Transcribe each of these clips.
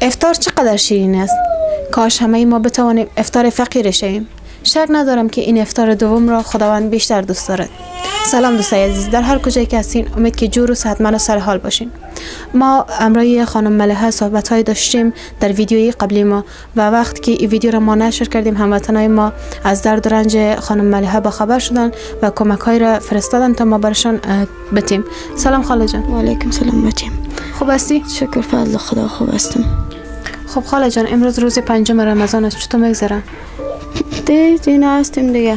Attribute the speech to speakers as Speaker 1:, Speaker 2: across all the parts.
Speaker 1: افطار چقدر شیرین است. کاش همه ما بتوانیم افطار فقیر شویم. شک ندارم که این افطار دوم را خداوند بیشتر دوست دارد. سلام دوستای عزیز، در هر کجایی که هستین امید که جور و صحتمند و سر حال باشین. ما امروز خانم ملحه صحبت‌های داشتیم در ویدیوی قبلی ما و وقتی که این ویدیو را ما نشر کردیم هموطنای ما از درد و رنج خانم ملحه با خبر شدن و کمک‌های را فرستادن تا ما برشان بتیم. سلام خاله جان.
Speaker 2: و علیکم سلام بچم.
Speaker 1: خوب هستی؟
Speaker 2: شکر فضل خدا خوب هستم.
Speaker 1: خب خاله جان، امروز روز پنجم رمضان است، چطور میگذره؟
Speaker 2: دینا هستیم دیگه.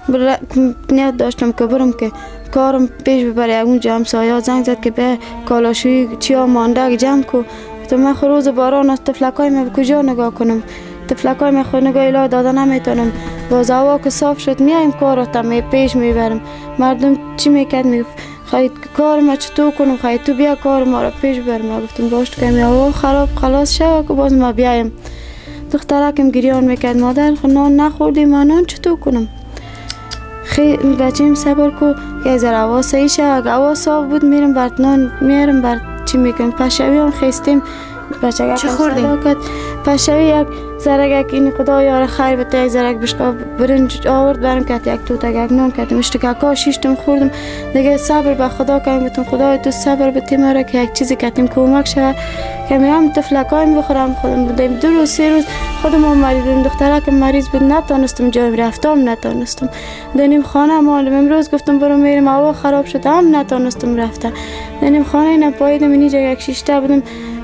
Speaker 2: نیت داشتم که برم که کارم پیش ببره. اونجا همسایه زنگ زد که به کالاشویی چیا مانده جمع کو. تو من روز باران است، تفلکای من کجا نگاه کنم؟ تفلکای من خود نگاه اله داده نمیتونم. باز هوا که صاف شد میایم کاراتم پیش میبرم. مردم چی میکرد میگفت خواهید کار ما چطور کنم، خواهید تو بیا کار ما را پیش بر. ما گفتم باش که هوا خراب خلاص شد که باز ما بیایم. دخترکم گریان میکرد مادر نان نخوردیم، ما نان چطور کنم؟ خیلی بچیم صبر کو که از هوا صحیح شد. اگه هوا صاف بود میرم برد نان میارم برد چی میکنم. پشوی هم خیستیم بچه
Speaker 1: چه خوردیم؟
Speaker 2: پشوی یک زرگک این خدا یار خیر بده یک زرگ بشقا برنج آورد برم کت یک توتک یک نان کتیم اشتکاکا شیشتم خوردم دیگه. صبر به خدا کنیم بتون خدای تو صبر بده مرا که یک چیزی کتیم کمک شود که میام تفلکایم بخورم. خودم بودیم 2 روز 3 روز خودم هم مریض بودم. دخترکم مریض بود نتونستم جای رفتم نتونستم دنیم خانه مالم. امروز گفتم برو میرم هوا خراب شد هم نتونستم رفتم دنیم خانه نپاییدم. اینجا یک شیشته بودم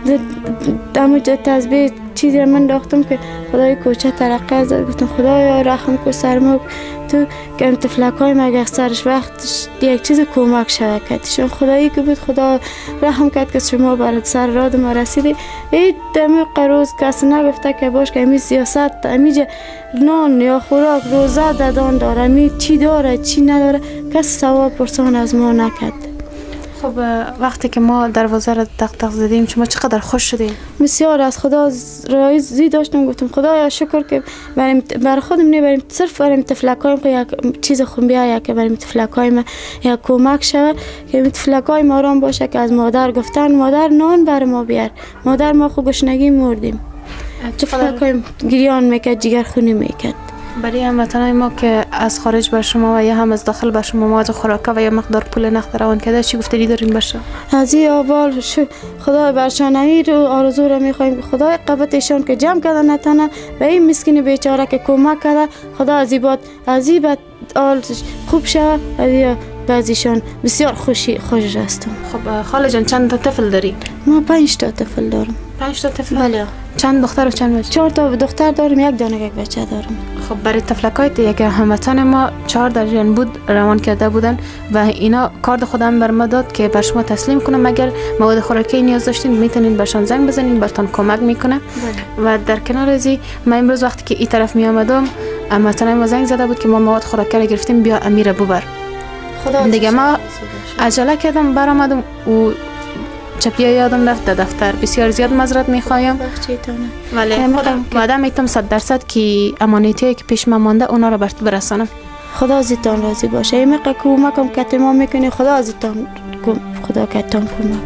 Speaker 2: دموجه تسبیح چیزی را من داختم که خدای کوچه ترقه زد. گفتم خدایا رحم کو سرمو تو که تفلکای مگه سرش وقت یک چیز کمک شود کتشون خدایی که بود خدا رحم کرد که شما برات سر راد ما رسیدی. این دمی قروز کسی نگفته که باش که امی سیاست امیجا نان یا خوراک روزه دادان داره امی چی داره چی نداره کسی سوال پرسان از ما نکرد.
Speaker 1: خب وقتی که ما دروازه را دق زدیم شما چقدر خوش شدیم؟
Speaker 2: بسیار از خدا راضی داشتم. گفتم خدایا شکر که برای خودم نبریم صرف بریم تفلکایم که یک چیز خوب بیاید که بریم تفلکایم یک کمک شود که تفلکایم آرام باشه که از مادر گفتن مادر نان بر ما بیار. مادر ما خو گشنگی مردیم. تفلکایم گریان میکرد جگر خونی میکرد.
Speaker 1: برای هموطنای ما که از خارج بر شما و یا هم از داخل بر شما مواد خوراکه و یا مقدار پول نقد روان کرده چی گفتگی دارین برشا؟
Speaker 2: از این اول خدا برشان امیر آرزو را میخوایم خدای قبطشان که جمع کرده نتانه و این مسکین بیچاره که کمک کرده خدا از این بد خوب شود. بعضیشان بسیار خوش هستم.
Speaker 1: خب خاله جان چند تا طفل داری؟
Speaker 2: ما 5 تا طفل دارم.
Speaker 1: 5 تا طفل؟
Speaker 2: بله.
Speaker 1: چند دختر و چند بچه؟
Speaker 2: 4 تا دختر دارم، 1 دانه یک بچه دارم.
Speaker 1: خب برای تفلکایت یک هموطن ما 4 درجن بود روان کرده بودن و اینا کارت خودم بر ما داد که بر شما تسلیم کنم اگر مواد خوراکی نیاز داشتین میتونین برشان زنگ بزنین براتون کمک میکنه. و در کنار از این من امروز وقتی که این طرف می آمدم هموطن ما زنگ زده بود که ما مواد خوراکی را گرفتیم بیا امیر ببر. دیگه ما عجله کردم برآمدم و چپیا یادم رفت در دفتر. بسیار زیاد معذرت میخوایم ولی خودم وعده میتونم 100% که امانتی که پیش من مانده اونا رو برات برسانم.
Speaker 2: خدا ازتان راضی باشه. این کمکم که ما میکنی خدا ازتان خدا کتان کمک کنه.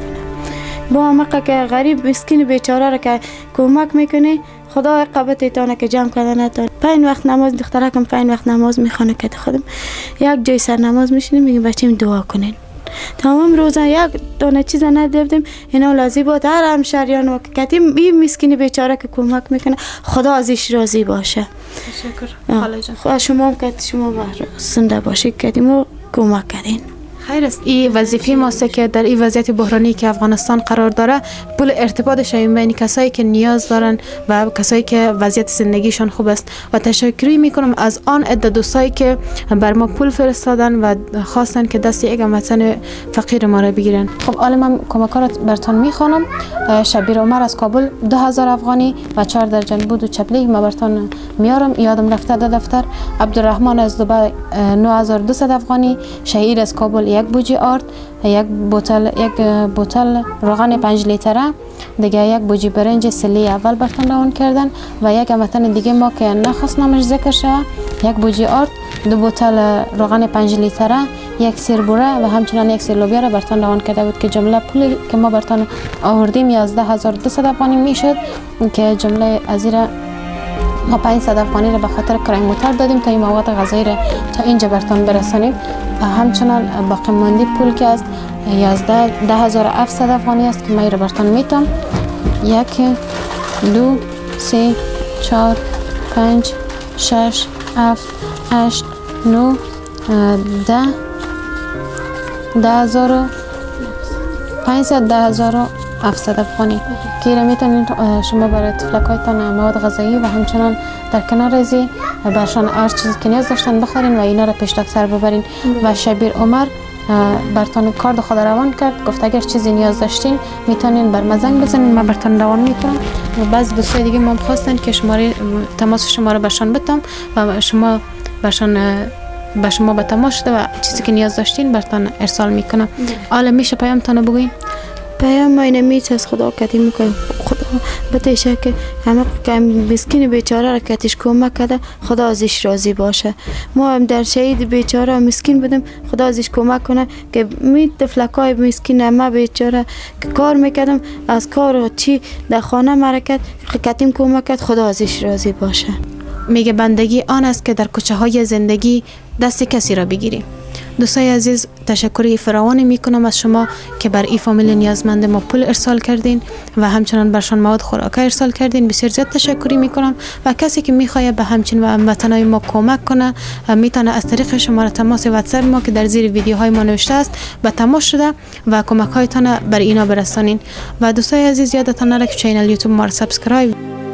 Speaker 2: با مقا که غریب مسکین بیچاره را که کمک میکنی خدا قبطتانه که جمع کردن نتان. 5 وقت نماز دخترکم 5 وقت نماز میخونه که خودم یک جای سر نماز میشینیم میگیم بچه‌م دعا کنین. تمام روزا یک دانه چیز ندیدیم. اینا لازم بود هر همشهریان و کتیم این مسکین بیچاره که کمک میکنه خدا ازش راضی باشه.
Speaker 1: تشکر خاله جان.
Speaker 2: خدا شما که شما زنده باشید کتیم و کمک کردین.
Speaker 1: خیر است. این وظیفه ماست که در این وضعیت بحرانی که افغانستان قرار داره پول ارتباط شویم بین کسایی که نیاز دارن و کسایی که وضعیت زندگیشان خوب است و تشکری میکنم از آن عده دوستایی که بر ما پول فرستادن و خواستن که دست یک هموطن فقیر ما را بگیرن. خب حالا من کمکات براتون میخوانم. شبیر عمر از کابل 2000 افغانی و 4 درجن بود و چپلی ما براتون میارم. یادم رفته در دفتر. عبدالرحمن از دبی 9200 افغانی. شهیر از کابل 1 بوجی آرد، 1 بوتل روغن 5 لیتره دیگه، 1 بوجی برنج سلی اول برتون روان کردن و یک هموطن دیگه ما که نخواست نامش ذکر شود 1 بوجی آرد، 2 بوتل روغن 5 لیتره، یک سیر بوره و همچنان یک سیر لوبیا را برتان روان کرده بود که جمله پولی که ما برتان آوردیم 11200 افغانی میشد که جمله از این ما 500 افغانی را به خاطر کرایه موتر دادیم تا این مواد غذایی را تا اینجا برتان برسانیم و همچنان باقی مانده پول که است 10700 افغانی است که ما را برتان میتم 1 2 3 4 5 6 7 8 9 10 10700 افغانی که را میتونید شما برای طفلکایتان مواد غذایی و همچنان در کنار ازی برشان هر چیزی که نیاز داشتن بخرین و اینا را پیش دفتر ببرین و شبیر عمر برتان کارد خود روان کرد گفت اگر چیزی نیاز داشتین میتونین بر مزنگ بزنین من برتان روان میکنم و بعض دوستای دیگه ما خواستن که شماره تماس شما رو برشان بدم و شما برشان به شما به تماس شده و چیزی که نیاز داشتین برتان ارسال میکنم. حالا میشه پیام تانو بگوین؟
Speaker 2: پیام ما اینه میچ از خدا کتی میکنیم خدا بتیشه که همه مسکین بیچاره را کتیش کمک کرده خدا ازش راضی باشه. ما هم در شهید بیچاره مسکین بودیم خدا ازش کمک کنه که می طفلکای مسکین همه بیچاره که کار میکردم از کار و چی در خانه مرکت کتیم کمک کرد خدا ازش راضی باشه.
Speaker 1: میگه بندگی آن است که در کوچه های زندگی دست کسی را بگیریم. دوستای عزیز تشکری فراوانی میکنم از شما که بر این فامیل نیازمند ما پول ارسال کردین و همچنان برشان مواد خوراکی ارسال کردین. بسیار زیاد تشکری میکنم و کسی که میخواد به همچین و هموطنای ما کمک کنه میتونه از طریق شماره تماس واتساپ ما که در زیر ویدیوهای ما نوشته است به تماس شده و کمک هایتان بر اینا برسانین. و دوستای عزیز یادتان نره که کانال یوتیوب ما را سابسکرایب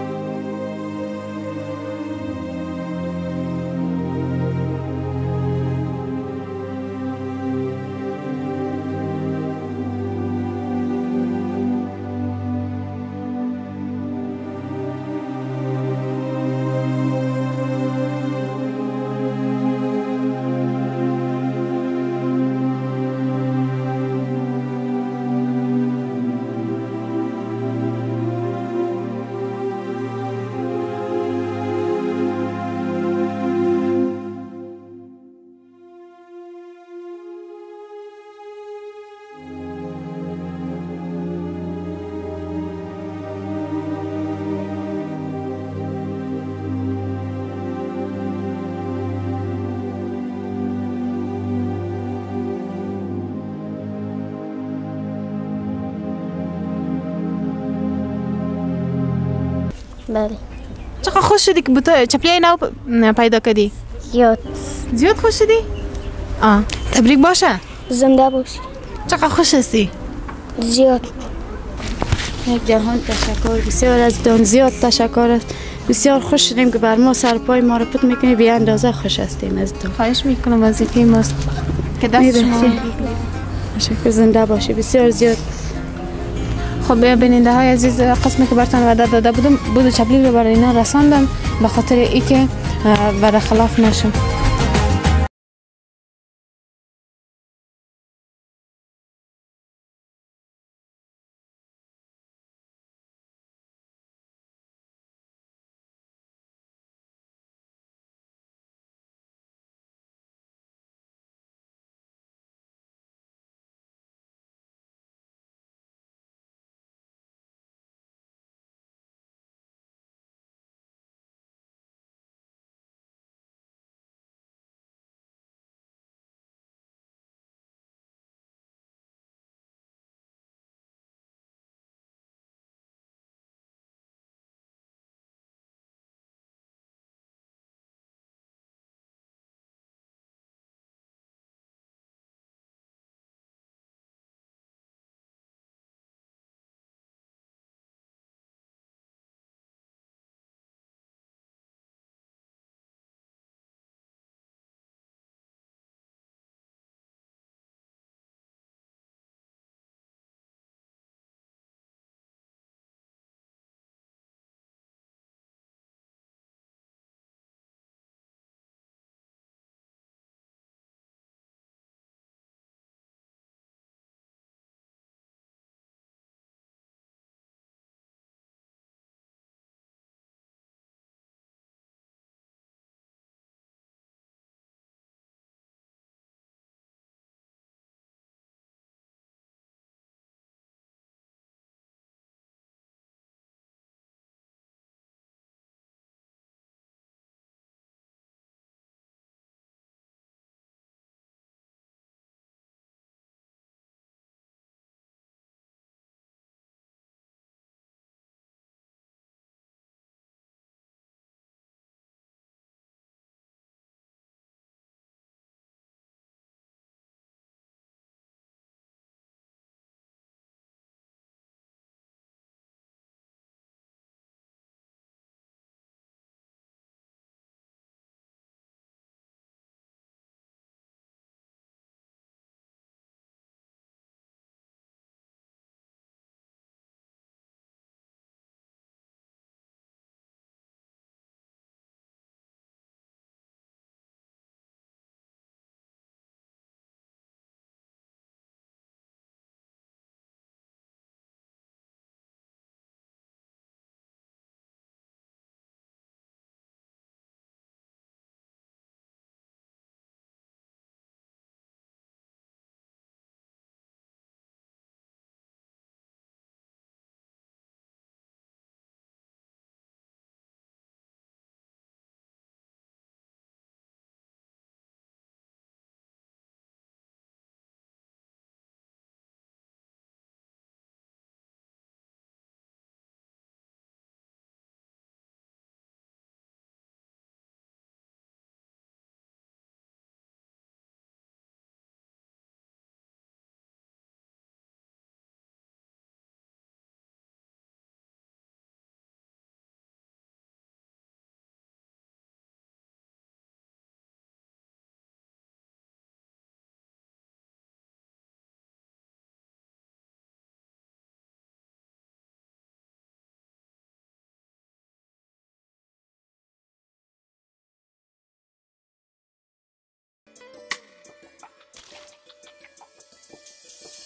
Speaker 2: بله.
Speaker 1: چقدر خوش شدی که بوتا چپلیای نو پیدا کردی؟ زیاد خوش شدی؟ تبریک باشه.
Speaker 2: زنده باشی.
Speaker 1: چقدر خوش هستی؟
Speaker 2: زیاد. یک جهان تشکر بسیار از دان زیاد تشکر است. بسیار خوش شدیم که بر ما سرپای ما رو پت میکنی بی اندازه خوش هستیم از تو.
Speaker 1: خواهش میکنم وظیفه ماست که دست شما
Speaker 2: تشکر زنده باشی بسیار زیاد.
Speaker 1: خب بیننده های عزیز قسمی که برتان وعده داده بودم بود چپلی رو برای اینا رساندم به خاطر ای که وعده خلاف نشم.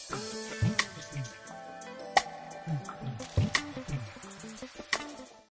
Speaker 3: است.